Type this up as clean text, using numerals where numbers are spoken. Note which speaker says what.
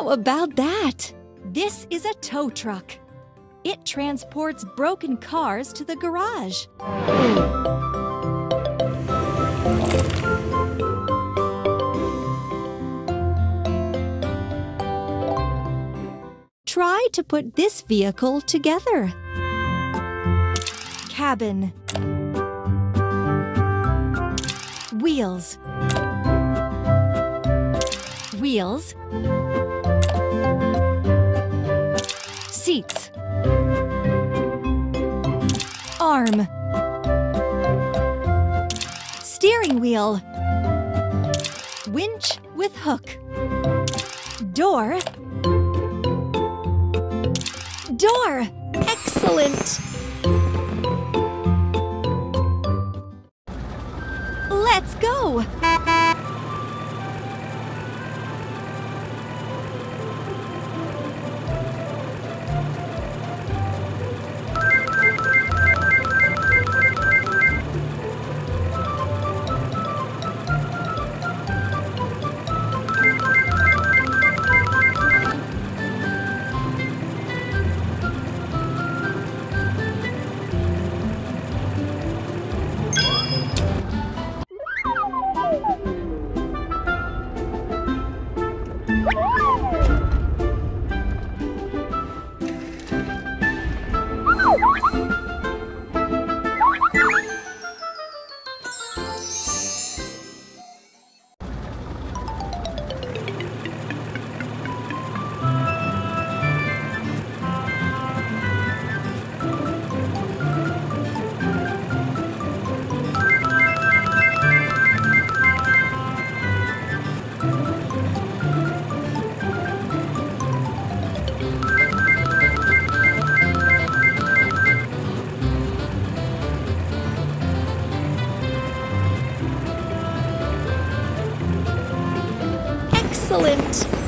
Speaker 1: How about that? This is a tow truck. It transports broken cars to the garage. Try to put this vehicle together. Cabin. Wheels. Wheels. Seats. Arm. Steering wheel. Winch with hook. Door. Door! Excellent! Let's go! Excellent!